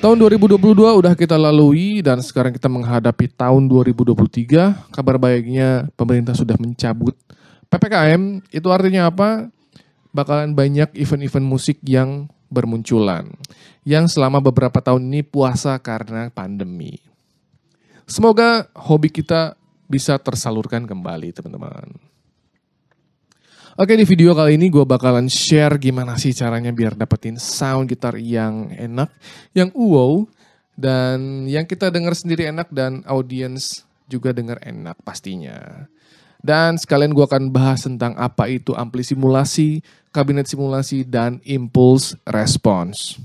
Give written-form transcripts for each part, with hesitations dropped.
Tahun 2022 udah kita lalui dan sekarang kita menghadapi tahun 2023. Kabar baiknya pemerintah sudah mencabut PPKM. Itu artinya apa? Bakalan banyak event-event musik yang bermunculan. Yang selama beberapa tahun ini puasa karena pandemi. Semoga hobi kita bisa tersalurkan kembali, teman-teman. Oke, di video kali ini gue bakalan share gimana sih caranya biar dapetin sound gitar yang enak, yang wow, dan yang kita dengar sendiri enak dan audiens juga dengar enak pastinya. Dan sekalian gue akan bahas tentang apa itu ampli simulasi, kabinet simulasi, dan impulse response.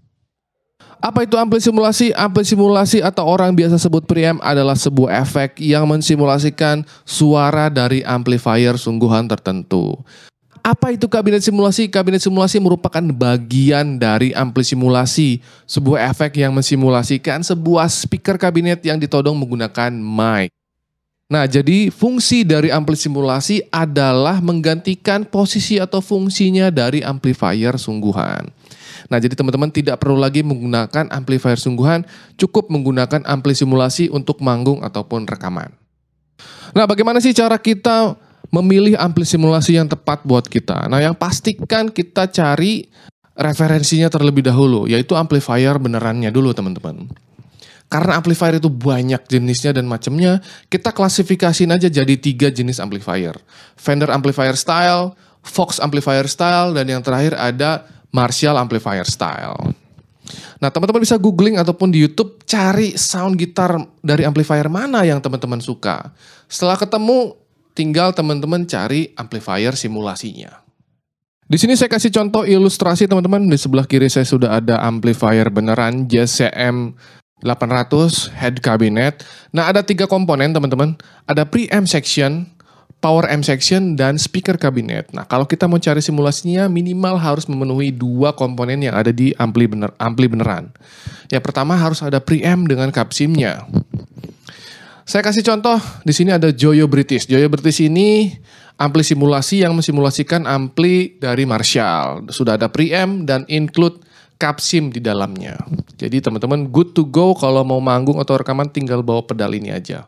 Apa itu ampli simulasi? Ampli simulasi atau orang biasa sebut preamp adalah sebuah efek yang mensimulasikan suara dari amplifier sungguhan tertentu. Apa itu kabinet simulasi? Kabinet simulasi merupakan bagian dari ampli simulasi, sebuah efek yang mensimulasikan sebuah speaker kabinet yang ditodong menggunakan mic. Nah, jadi fungsi dari ampli simulasi adalah menggantikan posisi atau fungsinya dari amplifier sungguhan. Nah, jadi teman-teman tidak perlu lagi menggunakan amplifier sungguhan, cukup menggunakan ampli simulasi untuk manggung ataupun rekaman. Nah, bagaimana sih cara kita memilih ampli simulasi yang tepat buat kita? Nah, yang pastikan kita cari referensinya terlebih dahulu, yaitu amplifier benerannya dulu, teman-teman. Karena amplifier itu banyak jenisnya dan macamnya, kita klasifikasiin aja jadi 3 jenis amplifier. Fender amplifier style, Vox amplifier style, dan yang terakhir ada Marshall amplifier style. Nah, teman-teman bisa googling ataupun di YouTube cari sound gitar dari amplifier mana yang teman-teman suka. Setelah ketemu, tinggal teman-teman cari amplifier simulasinya. Di sini saya kasih contoh ilustrasi, teman-teman. Di sebelah kiri saya sudah ada amplifier beneran JCM 800 head cabinet. Nah, ada 3 komponen, teman-teman. Ada preamp section, power amp section, dan speaker kabinet. Nah, kalau kita mau cari simulasinya, minimal harus memenuhi 2 komponen yang ada di ampli beneran. Yang pertama harus ada preamp dengan capsimnya. Saya kasih contoh, di sini ada Joyo British. Joyo British ini ampli simulasi yang mensimulasikan ampli dari Marshall. Sudah ada preamp dan include capsim di dalamnya. Jadi teman-teman good to go kalau mau manggung atau rekaman tinggal bawa pedal ini aja.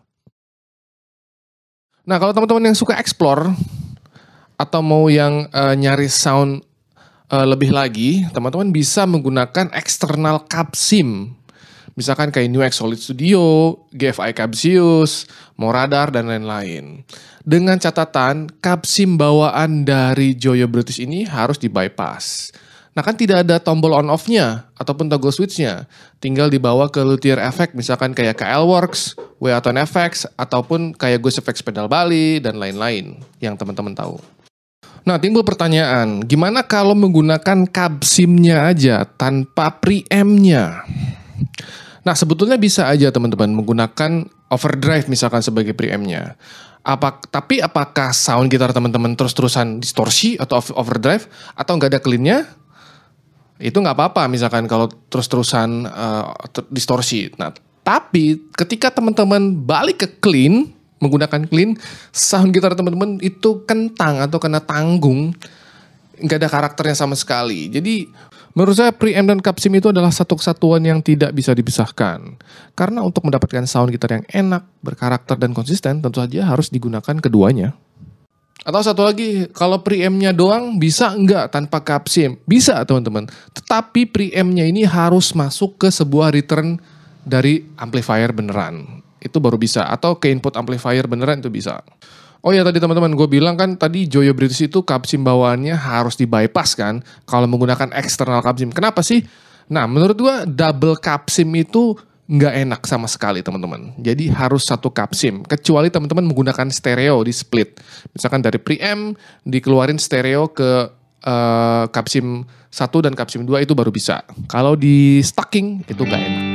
Nah, kalau teman-teman yang suka explore atau mau yang nyari sound lebih lagi, teman-teman bisa menggunakan external capsim. Misalkan kayak NUX Solid Studio, GFI Capsius, Moradar, dan lain-lain. Dengan catatan, capsim bawaan dari Joyo British ini harus di-bypass. Nah, kan tidak ada tombol on-off-nya ataupun toggle switch-nya. Tinggal dibawa ke luthier effect, misalkan kayak KL Works, Weatone FX, ataupun kayak Goose FX Pedal Bali, dan lain-lain yang teman-teman tahu. Nah, timbul pertanyaan, gimana kalau menggunakan capsim-nya aja tanpa preamp-nya? Nah, sebetulnya bisa aja teman-teman menggunakan overdrive misalkan sebagai preamp-nya. Tapi apakah sound gitar teman-teman terus-terusan distorsi atau overdrive atau nggak ada clean-nya? Itu nggak apa-apa misalkan kalau terus-terusan distorsi. Nah, tapi ketika teman-teman balik ke clean, menggunakan clean, sound gitar teman-teman itu kentang atau kena tanggung, nggak ada karakternya sama sekali. Jadi menurut saya preamp dan capsim itu adalah satu kesatuan yang tidak bisa dipisahkan. Karena untuk mendapatkan sound gitar yang enak, berkarakter dan konsisten, tentu saja harus digunakan keduanya. Atau satu lagi, kalau preamp-nya doang bisa enggak tanpa capsim? Bisa, teman-teman. Tetapi preamp-nya ini harus masuk ke sebuah return dari amplifier beneran. Itu baru bisa. Atau ke input amplifier beneran itu bisa. Oh ya, tadi teman-teman gue bilang kan tadi Joyo British itu capsim bawaannya harus di-bypass kan kalau menggunakan external capsim. Kenapa sih? Nah, menurut gue double capsim itu nggak enak sama sekali, teman-teman. Jadi harus satu capsim. Kecuali teman-teman menggunakan stereo di split. Misalkan dari preamp dikeluarin stereo ke capsim 1 dan capsim 2 itu baru bisa. Kalau di stacking itu nggak enak.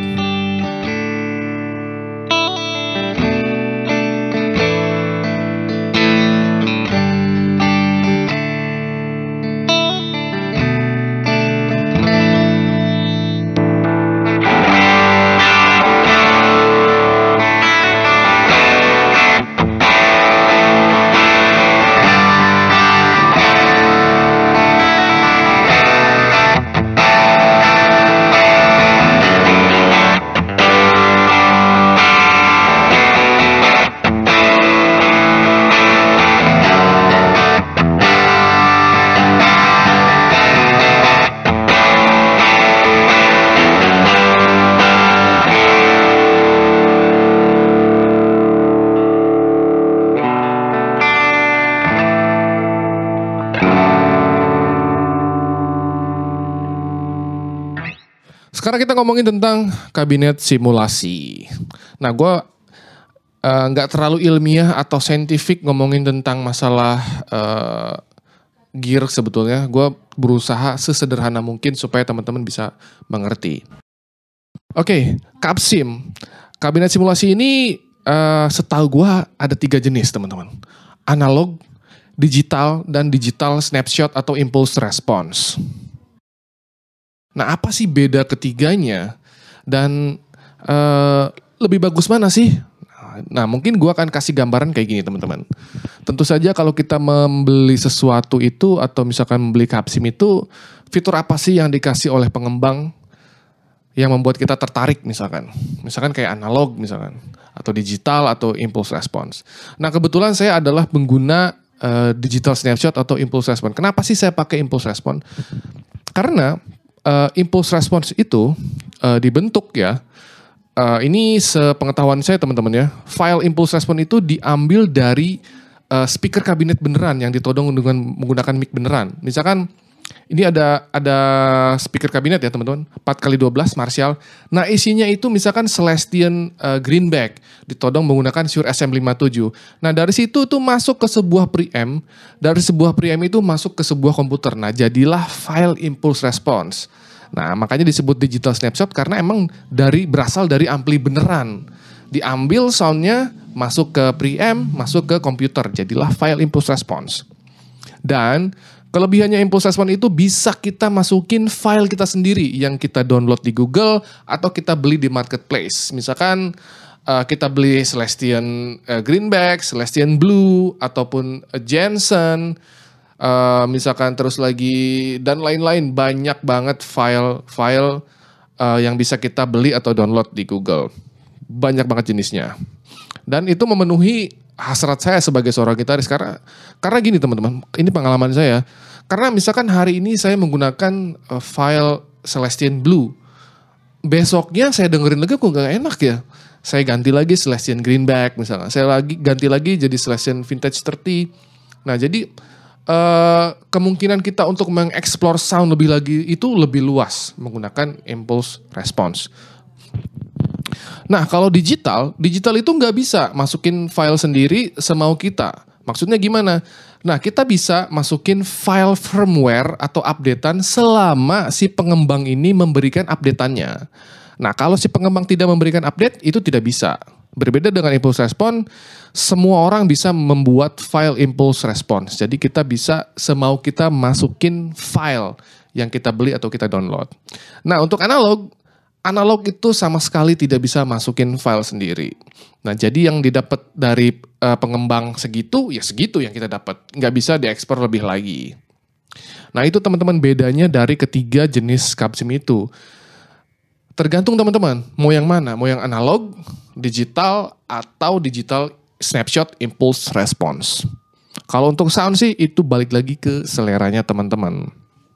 Sekarang kita ngomongin tentang kabinet simulasi. Nah, gue nggak terlalu ilmiah atau saintifik ngomongin tentang masalah gear sebetulnya. Gue berusaha sesederhana mungkin supaya teman-teman bisa mengerti. Oke, Capsim. Kabinet simulasi ini setahu gue ada 3 jenis teman-teman. Analog, digital, dan digital snapshot atau impulse response. Nah, apa sih beda ketiganya? Dan lebih bagus mana sih? Nah, mungkin gue akan kasih gambaran kayak gini teman-teman. Tentu saja kalau kita membeli sesuatu itu atau misalkan membeli Capsim itu, fitur apa sih yang dikasih oleh pengembang yang membuat kita tertarik misalkan. Misalkan kayak analog misalkan. Atau digital atau impulse response. Nah, kebetulan saya adalah pengguna digital snapshot atau impulse response. Kenapa sih saya pakai impulse response? Karena impulse response itu dibentuk ya. Ini sepengetahuan saya teman-teman ya. File impulse response itu diambil dari speaker kabinet beneran yang ditodong dengan menggunakan mic beneran. Misalkan ini ada speaker kabinet ya teman-teman. 4x12 Marshall. Nah, isinya itu misalkan Celestion Greenback ditodong menggunakan Shure SM57. Nah, dari situ tuh masuk ke sebuah preamp. Dari sebuah preamp itu masuk ke sebuah komputer. Nah, jadilah file impulse response. Nah, makanya disebut digital snapshot karena emang berasal dari ampli beneran. Diambil soundnya, masuk ke preamp, masuk ke komputer. Jadilah file impulse response. Dan kelebihannya impulse response itu bisa kita masukin file kita sendiri yang kita download di Google atau kita beli di marketplace. Misalkan kita beli Celestion Greenback, Celestion Blue, ataupun Jensen, misalkan terus lagi dan lain-lain, banyak banget file yang bisa kita beli atau download di Google. Banyak banget jenisnya. Dan itu memenuhi hasrat saya sebagai seorang gitaris karena gini teman-teman, ini pengalaman saya. Karena misalkan hari ini saya menggunakan file Celestion Blue. Besoknya saya dengerin lagi kok gak enak ya. Saya ganti lagi Celestion Greenback misalnya. Saya ganti lagi jadi Celestion Vintage 30. Nah, jadi kemungkinan kita untuk mengeksplor sound lebih lagi itu lebih luas menggunakan impulse response. Nah, kalau digital itu nggak bisa masukin file sendiri semau kita. Maksudnya gimana? Nah, kita bisa masukin file firmware atau updatean selama si pengembang ini memberikan updateannya. Nah, kalau si pengembang tidak memberikan update, itu tidak bisa. Berbeda dengan impulse response, semua orang bisa membuat file impulse response. Jadi kita bisa semau kita masukin file yang kita beli atau kita download. Nah, untuk analog itu sama sekali tidak bisa masukin file sendiri. Nah, jadi yang didapat dari pengembang segitu, ya segitu yang kita dapat. Nggak bisa diekspor lebih lagi. Nah, itu teman-teman bedanya dari ketiga jenis Capsim itu. Tergantung teman-teman, mau yang mana? Mau yang analog, digital, atau digital snapshot impulse response. Kalau untuk sound sih itu balik lagi ke seleranya teman-teman.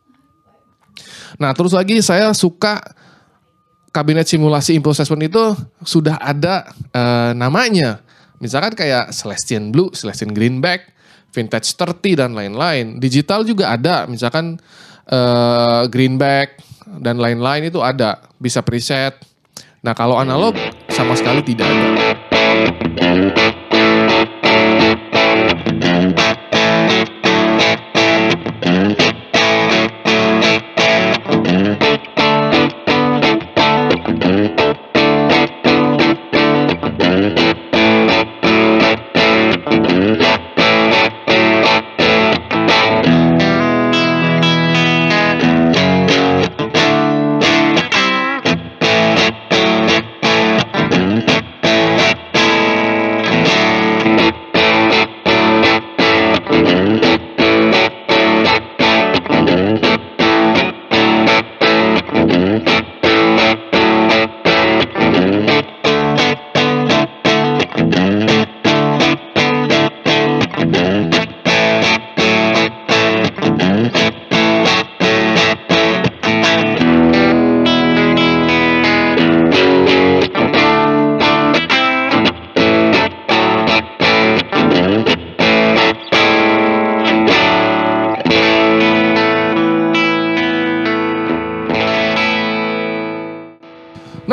Nah, terus lagi saya suka kabinet simulasi impulse response itu sudah ada namanya. Misalkan kayak Celestion Blue, Celestion Greenback, Vintage 30 dan lain-lain. Digital juga ada, misalkan Greenback dan lain-lain itu ada, bisa preset. Nah, kalau analog sama sekali tidak ada.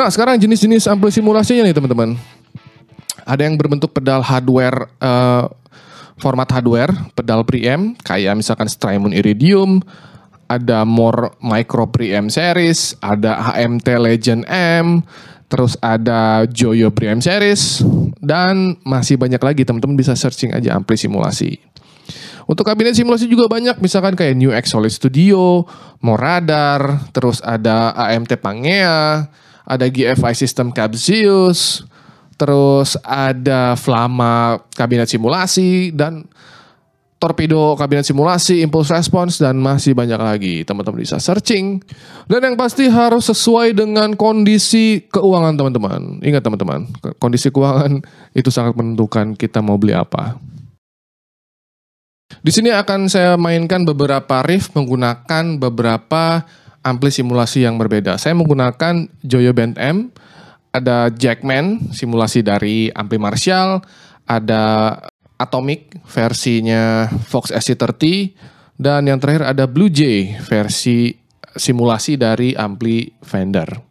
Nah, sekarang jenis-jenis ampli simulasinya nih teman-teman. Ada yang berbentuk pedal hardware, format hardware, pedal preamp, kayak misalkan Strymon Iridium, ada More Micro Preamp Series, ada HMT Legend M, terus ada Joyo Preamp Series, dan masih banyak lagi. Teman-teman bisa searching aja ampli simulasi. Untuk kabinet simulasi juga banyak, misalkan kayak New X Solid Studio, Moradar, terus ada AMT Pangea, ada GFI System Capzius, terus ada Flama kabinet simulasi, dan Torpedo kabinet simulasi, Impulse Response, dan masih banyak lagi. Teman-teman bisa searching. Dan yang pasti harus sesuai dengan kondisi keuangan teman-teman. Ingat teman-teman, kondisi keuangan itu sangat menentukan kita mau beli apa. Di sini akan saya mainkan beberapa riff menggunakan beberapa ampli simulasi yang berbeda. Saya menggunakan Joyo Band M, ada Jackman simulasi dari ampli Marshall, ada Atomic versinya Fox SC30, dan yang terakhir ada Blue Jay versi simulasi dari ampli Fender.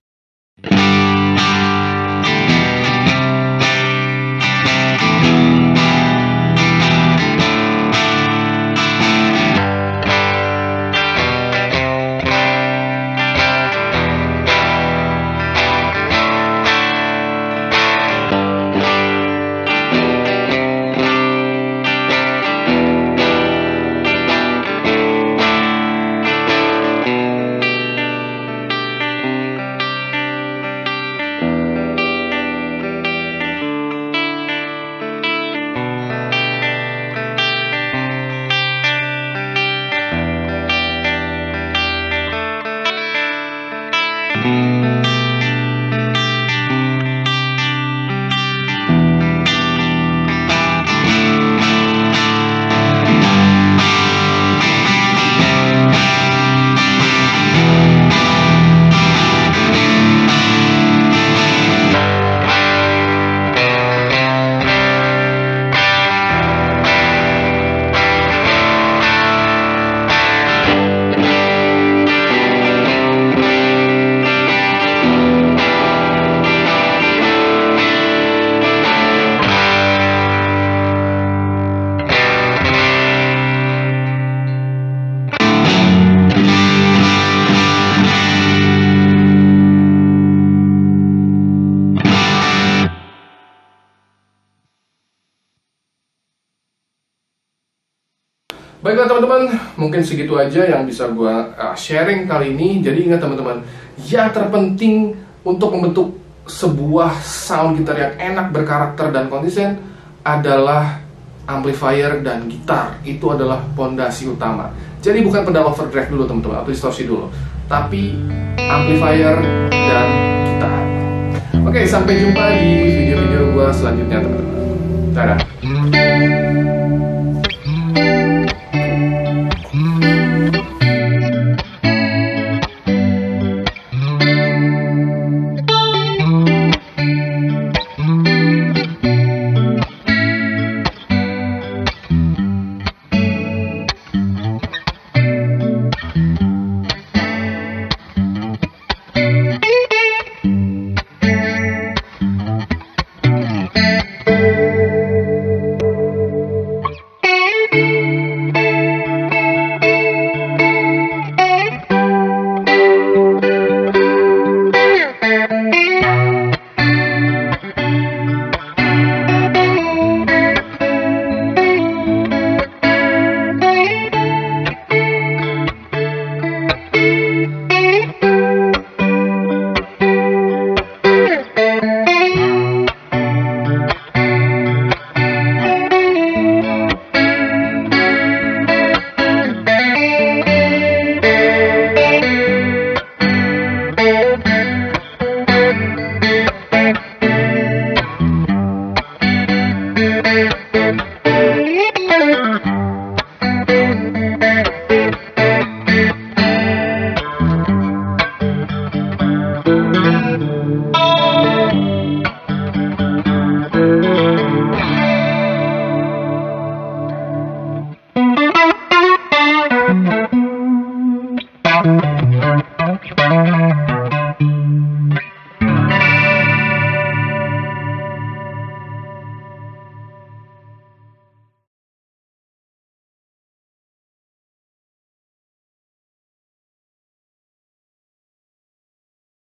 Baiklah teman-teman, mungkin segitu aja yang bisa gue sharing kali ini. Jadi ingat teman-teman, yang terpenting untuk membentuk sebuah sound gitar yang enak, berkarakter, dan konsisten adalah amplifier dan gitar. Itu adalah pondasi utama. Jadi bukan pedal overdrive dulu teman-teman, atau distorsi dulu, tapi amplifier dan gitar. Oke, sampai jumpa di video-video gue selanjutnya teman-teman. Dadah.